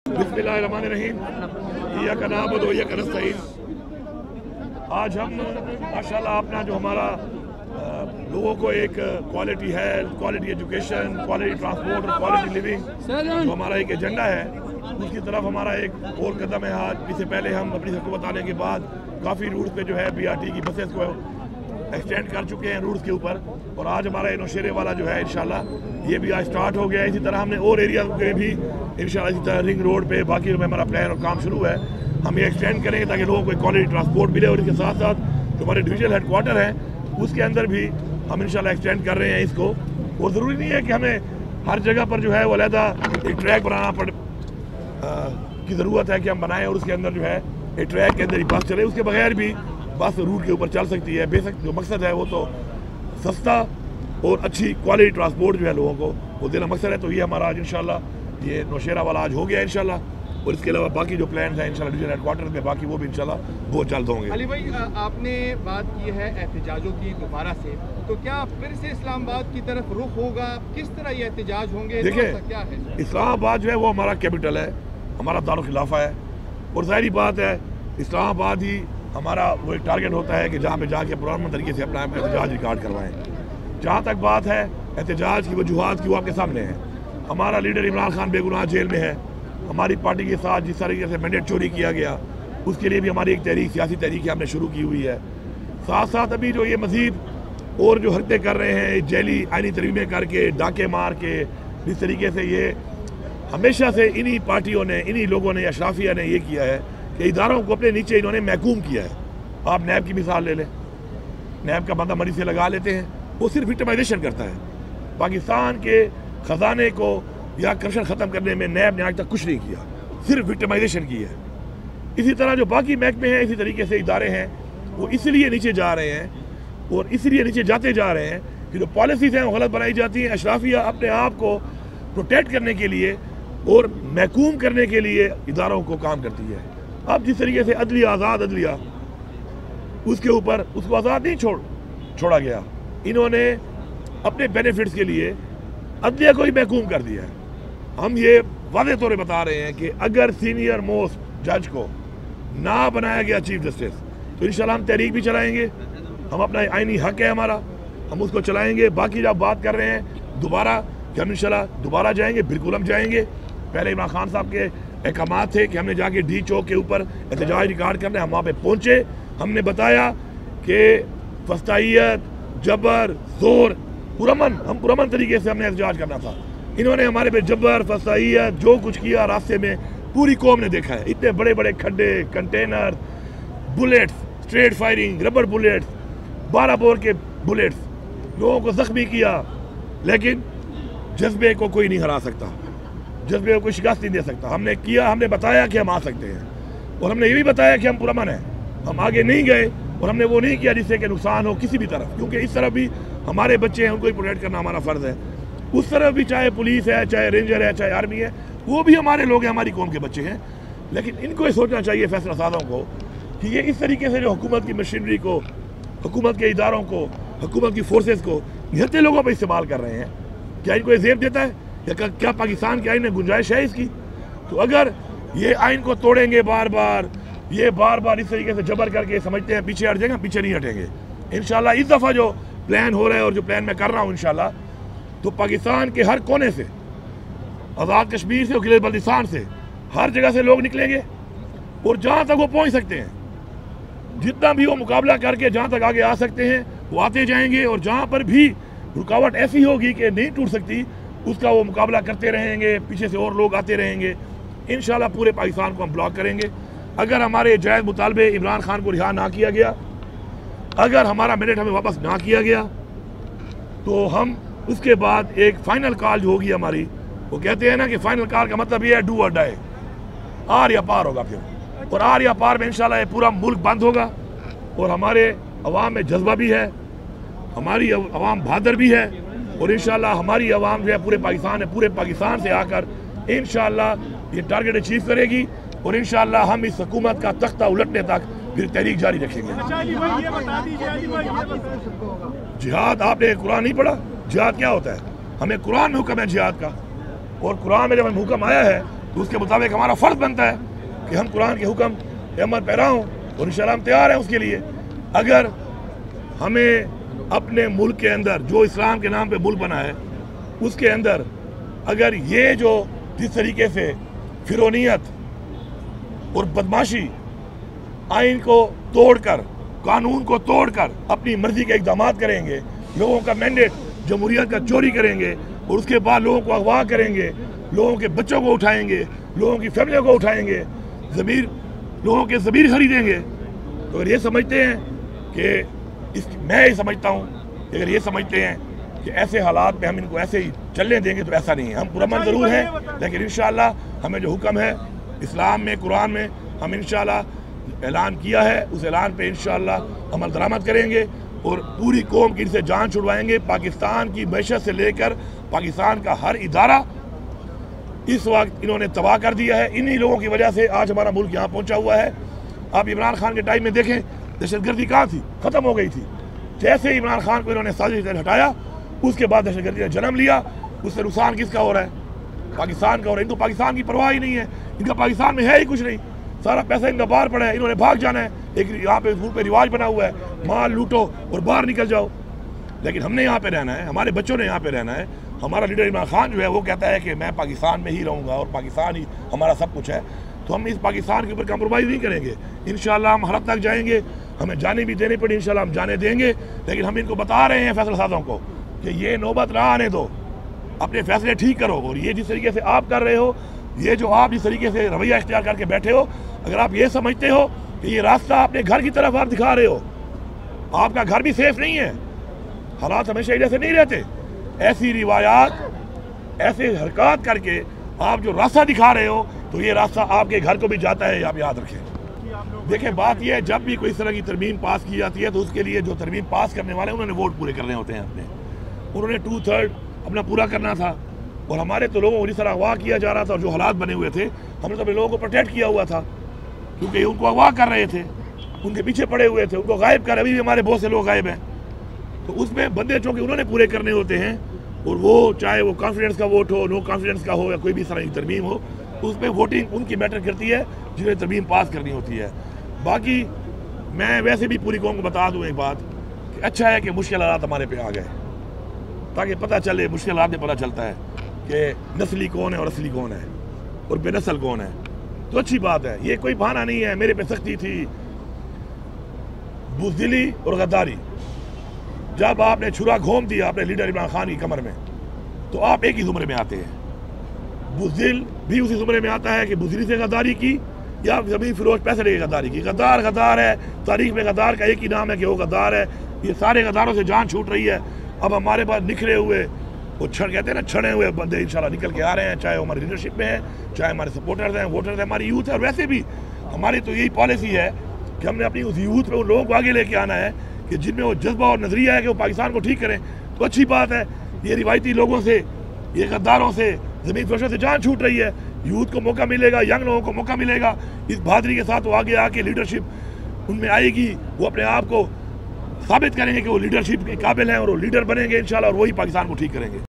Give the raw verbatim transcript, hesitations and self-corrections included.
बिस्मिल्लाहिर्रहमानिर्रहीम इय्याका नअबुदु व इय्याका नस्तईन। आज हम माशाल्लाह अपना जो हमारा लोगों को एक quality health, quality education, quality transport और क्वालिटी लिविंग जो हमारा एक एजेंडा है, उसकी तरफ हमारा एक और कदम है। आज इससे पहले हम अपनी हुकूमत आने के बाद काफ़ी रूट्स पे जो है बी आर टी की बसेस को एक्सटेंड कर चुके हैं रूट्स के ऊपर, और आज हमारा नौशेरे वाला जो है इंशाल्लाह ये भी आज स्टार्ट हो गया है। इसी तरह हमने और एरिया के भी इंशाल्लाह इसी तरह रिंग रोड पे बाकी में हमारा प्लान और काम शुरू है, हम ये एक्सटेंड करेंगे ताकि लोगों को क्वालिटी ट्रांसपोर्ट मिले। और इसके साथ साथ जो हमारे डिविजनल हेड क्वार्टर है उसके अंदर भी हम इंशाल्लाह एक्सटेंड कर रहे हैं इसको। और ज़रूरी नहीं है कि हमें हर जगह पर जो है वो अलहदा एक ट्रैक बनाना पड़ की ज़रूरत है कि हम बनाएं और उसके अंदर जो है एक ट्रैक के अंदर ही बस चले, उसके बगैर भी बस रूट के ऊपर चल सकती है। बेसिक जो मकसद है वो तो सस्ता और अच्छी क्वालिटी ट्रांसपोर्ट जो है लोगों को वो देना मकसद है। तो ये हमारा आज इंशाल्लाह ये नौशेरा वाला आज हो गया इंशाल्लाह, और इसके अलावा बाकी जो प्लान हैं इंशाल्लाह डिविजनल हेडक्वार्टर में बाकी वो भी इंशाल्लाह बहुत जल्द होंगे। अली भाई, आपने बात की है एहतजाजों की दोबारा से, तो क्या फिर से इस्लामाबाद की तरफ रुख होगा? किस तरह ये एहतजाज होंगे? देखिए, क्या है इस्लामाबाद जो है वो हमारा कैपिटल है, हमारा दारुल खिलाफा है, और ज़ाहिरी बात है इस्लामाबाद ही हमारा वो एक टारगेट होता है कि जहाँ पे जाके पुराने तरीके से अपना एहतजाज रिकॉर्ड करवाएं। जहाँ तक बात है एहतजाज की वजूहात की वो आपके सामने है। हमारा लीडर इमरान खान बेगुनाह जेल में है, हमारी पार्टी के साथ जिस तरीके से मैंडेट चोरी किया गया उसके लिए भी हमारी एक तहरीक सियासी तहरीक हमने शुरू की हुई है। साथ साथ अभी जो ये मज़ीद और जो हरकतें कर रहे हैं जेली आइनी तरमीमें करके डाके मार के, जिस तरीके से ये हमेशा से इन्हीं पार्टियों ने इन्हीं लोगों ने अशराफिया ने ये किया है कि इदारों को अपने नीचे इन्होंने महकूम किया है। आप नैब की मिसाल ले लें, नैब का बंदा मरी से लगा लेते हैं, वो सिर्फ विक्टिमाइजेशन करता है। पाकिस्तान के ख़जाने को या करप्शन ख़त्म करने में नैब ने आज तक कुछ नहीं किया, सिर्फ विक्टिमाइजेशन की है। इसी तरह जो बाकी महकमे हैं, इसी तरीके से इदारे हैं, वो इसलिए नीचे जा रहे हैं और इसलिए नीचे जाते जा रहे हैं कि जो पॉलिसीज़ हैं वो गलत बनाई जाती हैं। अशराफिया अपने आप को प्रोटेक्ट करने के लिए और महकूम करने के लिए इदारों को काम करती है। अब जिस तरीके से अदलिया आज़ाद अदलिया उसके ऊपर उसको आज़ाद नहीं छोड़ छोड़ा गया, इन्होंने अपने बेनिफिट्स के लिए अदलिया को ही महकूम कर दिया है। हम ये वादे तौर पर बता रहे हैं कि अगर सीनियर मोस्ट जज को ना बनाया गया चीफ जस्टिस तो इंशाल्लाह हम तहरीक भी चलाएंगे, हम अपना आइनी हक है हमारा, हम उसको चलाएंगे। बाकी जब बात कर रहे हैं दोबारा कि हम इंशाल्लाह दोबारा जाएंगे, बिल्कुल हम जाएंगे। पहले इमरान खान साहब के अहकाम थे कि हमने जाके डी चौक के ऊपर एहतजाज रिकॉर्ड करना है, हम वहाँ पे पहुँचे, हमने बताया कि फस्तायत जबर जोर पुरमन हम पुरमन तरीके से हमने एहतजाज करना था। इन्होंने हमारे पे जबर फस्तायत जो कुछ किया रास्ते में पूरी कौम ने देखा है। इतने बड़े बड़े खड्डे, container, bullets, straight firing, rubber bullets, बारह बोर के बुलेट्स, लोगों को जख्मी किया, लेकिन जज्बे को कोई नहीं हरा सकता, जज्बे को कोई शिकस्त नहीं दे सकता। हमने किया, हमने बताया कि हम आ सकते हैं, और हमने ये भी बताया कि हम पुरमन हैं, हम आगे नहीं गए और हमने वो नहीं किया जिससे कि नुकसान हो किसी भी तरफ, क्योंकि इस तरफ भी हमारे बच्चे हैं, उनको ही प्रोटेक्ट करना हमारा फ़र्ज़ है। उस तरफ भी चाहे पुलिस है, चाहे रेंजर है, चाहे आर्मी है, वो भी हमारे लोग हैं, हमारी कौम के बच्चे हैं। लेकिन इनको ये सोचना चाहिए फैसला साज़ों को कि ये इस तरीके से जो हुकूमत की मशीनरी को, हुकूमत के इदारों को, हुकूमत की फोर्सेस को निहत्ते लोगों पर इस्तेमाल कर रहे हैं, क्या इनको ये ज़ेब देता है या क्या पाकिस्तान के आइन में गुंजाइश है इसकी? तो अगर ये आइन को तोड़ेंगे बार बार, ये बार बार इस तरीके से जबर करके समझते हैं पीछे हट जाएंगे, पीछे नहीं हटेंगे इंशाल्लाह। इस दफ़ा जो प्लान हो रहा है और जो प्लान मैं कर रहा हूँ इंशाल्लाह, तो पाकिस्तान के हर कोने से, आज़ाद कश्मीर से और गिलगित बल्तिस्तान से, हर जगह से लोग निकलेंगे और जहाँ तक वो पहुँच सकते हैं, जितना भी वो मुकाबला करके जहाँ तक आगे आ सकते हैं वो आते जाएंगे, और जहाँ पर भी रुकावट ऐसी होगी कि नहीं टूट सकती उसका वो मुकाबला करते रहेंगे, पीछे से और लोग आते रहेंगे। इंशाल्लाह पूरे पाकिस्तान को हम ब्लॉक करेंगे। अगर हमारे जायज़ मुतालबे इमरान खान को रिहा ना किया गया, अगर हमारा मैंडेट हमें वापस ना किया गया, तो हम उसके बाद एक फ़ाइनल कॉल जो होगी हमारी, वो कहते हैं ना कि फ़ाइनल कॉल का मतलब ये है डू और डाई, आर या पार होगा फिर, और आर या पार में इंशाल्लाह ये पूरा मुल्क बंद होगा। और हमारे अवाम में जज्बा भी है, हमारी अवाम बहादुर भी है, और इंशाल्लाह हमारी अवाम जो है पूरे पाकिस्तान है, पूरे पाकिस्तान से आकर इंशाल्लाह ये टारगेट अचीव करेगी, और इंशाल्लाह हम इस हुकूमत का तख्ता उलटने तक फिर तहरीक जारी रखेंगे। जिहाद, आपने कुरान नहीं पढ़ा? जिहाद क्या होता है? हमें कुरान में हुक्म है जिहाद का, और कुरान में जब हमें हुक्म आया है تو اس کے مطابق ہمارا فرض بنتا ہے کہ ہم قرآن کے حکم کے عمل پیرا ہوں، اور انشاءاللہ ہم تیار ہیں اس کے لیے۔ اگر ہمیں اپنے ملک کے اندر جو اسلام کے نام پہ ملک بنا ہے اس کے اندر اگر یہ جو جس طریقے سے فرونیت اور بدماشی آئین کو توڑ کر، قانون کو توڑ کر اپنی مرضی کے اقدامات کریں گے، لوگوں کا مینڈیٹ جمہوریت کا چوری کریں گے، اور اس کے بعد لوگوں کو اغوا کریں گے، لوگوں کے بچوں کو اٹھائیں گے، لوگوں کی فیملیوں کو اٹھائیں گے، ضمیر لوگوں کے ضمیر خریدیں گے، تو اگر یہ سمجھتے ہیں کہ اس میں یہ سمجھتا ہوں کہ اگر یہ سمجھتے ہیں کہ ایسے حالات میں ہم ان کو ایسے ہی چلنے دیں گے تو ایسا نہیں ہے۔ ہم پرامن ضرور ہیں، لیکن انشاءاللہ ہمیں جو حکم ہے اسلام میں، قرآن میں، ہم انشاءاللہ اعلان کیا ہے، اس اعلان پہ انشاءاللہ عمل درآمد کریں گے اور پوری قوم کی ان سے جان چھڑوائیں گے۔ پاکستان کی معیشت سے لے کر پاکستان کا ہر ادارہ اس وقت انہوں نے تباہ کر دیا ہے، انہی لوگوں کی وجہ سے آج ہمارا ملک یہاں پہنچا ہوا ہے۔ آپ عمران خان کے ٹائم میں دیکھیں دہشت گردی کہاں تھی، ختم ہو گئی تھی۔ جیسے عمران خان کو انہوں نے سازش سے ہٹایا، اس کے بعد دہشت گردی نے جنم لیا۔ اس سے نقصان کس کا ہو رہا ہے؟ پاکستان کا ہو رہا ہے۔ ان کو پاکستان کی پرواہ ہی نہیں ہے، ان کا پاکستان میں ہے ہی کچھ نہیں، سارا پیسہ ان کا باہر پڑا ہے، انہوں نے بھاگ جانا ہے۔ ایک یہاں پہ ملک پہ رواج بنا ہوا ہے، مال لوٹو اور باہر نکل جاؤ، لیکن ہم نے یہاں پہ رہنا ہے، ہمارے بچوں نے یہاں پہ رہنا ہے۔ ہمارا لیڈر عمران خان جو ہے وہ کہتا ہے کہ میں پاکستان میں ہی رہوں گا اور پاکستان ہی ہمارا سب کچھ ہے، تو ہم اس پاکستان کے اوپر کمپرومائز نہیں کریں گے۔ انشاءاللہ ہم حرب تک جائیں گے، ہمیں جانے بھی دینے پڑی انشاءاللہ ہم جانے دیں گے، لیکن ہم ان کو بتا رہے ہیں فیصلہ سازوں کو کہ یہ نوبت نہ آنے دو، اپنے فیصلے ٹھیک کرو۔ اور یہ جس طریقے سے آپ کر رہے ہو، یہ جو آپ جس طریقے سے رویہ اختیار کر کے بیٹھے ہو، اگر آپ یہ سمجھتے ہو کہ یہ راستہ اپنے گھر کی طرف آپ دکھا رہے ہو، آپ کا گھر بھی سیف نہیں ہے، حالات ہمیشہ ایسے نہیں رہتے۔ ایسی روایات، ایسے حرکات کر کے آپ جو راستہ دکھا رہے ہو تو یہ راستہ آپ کے گھر کو بھی جاتا ہے، آپ یاد رکھیں۔ دیکھیں بات یہ ہے، جب بھی کوئی اس طرح کی ترمیم پاس کی جاتی ہے تو اس کے لیے جو ترمیم پاس کرنے والے ہیں انہوں نے ووٹ پورے کرنے ہوتے ہیں اپنے، انہوں نے ٹو تھرڈ اپنا پورا کرنا تھا، اور ہمارے تو لوگوں کو جس طرح اغوا کیا جا رہا تھا اور جو حالات بنے ہوئے تھے، ہم نے تو اپنے لوگوں کو پروٹیکٹ کیا ہوا تھا، کیونکہ ان کو اغوا کر رہے تھے، ان کے پیچھے پڑے ہوئے تھے، ان کو غائب کر، ابھی بھی ہمارے بہت سے لوگ غائب ہیں، تو اس میں بندے چونکہ انہوں نے پورے کرنے ہوتے ہیں، اور وہ چاہے وہ کانفیڈنس کا ووٹ ہو، نو کانفیڈنس کا ہو، یا کوئی بھی اس طرح کی ترمیم ہو، اس میں ووٹنگ ان کی میٹر کرتی ہے جنہیں ترمیم پاس کرنی ہوتی ہے۔ باقی میں ویسے بھی پوری قوم کو بتا دوں ایک بات کہ اچھا ہے کہ مشکل حالات ہمارے پہ آ گئے، تاکہ پتہ چلے، مشکل حالات میں پتہ چلتا ہے کہ نسلی کون ہے اور اصلی کون ہے اور بے نسل کون ہے، تو اچھی بات ہے، یہ کوئی بہانہ نہیں ہے۔ میرے پہ سختی تھی، بزدلی اور غداری، جب آپ نے چھرا گھوم دیا اپنے لیڈر عمران خان کی کمر میں تو آپ ایک ہی زمرے میں آتے ہیں۔ بزدل بھی اسی زمرے میں آتا ہے کہ بزدلی سے غداری کی یا زمین فروش پیسے لے کے غداری کی۔ غدار غدار ہے، تاریخ میں غدار کا ایک ہی نام ہے کہ وہ غدار ہے۔ یہ سارے غداروں سے جان چھوٹ رہی ہے۔ اب ہمارے پاس نکھرے ہوئے، وہ چھڑ کہتے ہیں نا، چھڑے ہوئے بندے انشاءاللہ نکل کے آ رہے ہیں، چاہے وہ ہماری لیڈرشپ میں ہیں، چاہے ہمارے سپورٹرز ہیں، ووٹرز ہیں، ہماری یوتھ ہے۔ اور ویسے بھی ہماری تو یہی پالیسی ہے کہ ہم نے اپنی اس یوتھ پہ ان لوگوں کو آگے لے کے آنا ہے کہ جن میں وہ جذبہ اور نظریہ ہے کہ وہ پاکستان کو ٹھیک کریں، تو اچھی بات ہے۔ یہ روایتی لوگوں سے، یہ غداروں سے، زمین فروشوں سے جان چھوٹ رہی ہے۔ یوتھ کو موقع ملے گا، ینگ لوگوں کو موقع ملے گا، اس بہادری کے ساتھ وہ آگے آ کے لیڈرشپ ان میں آئے گی، وہ اپنے آپ کو ثابت کریں گے کہ وہ لیڈرشپ کے قابل ہیں اور وہ لیڈر بنیں گے انشاءاللہ، اور وہی پاکستان کو ٹھیک کریں گے۔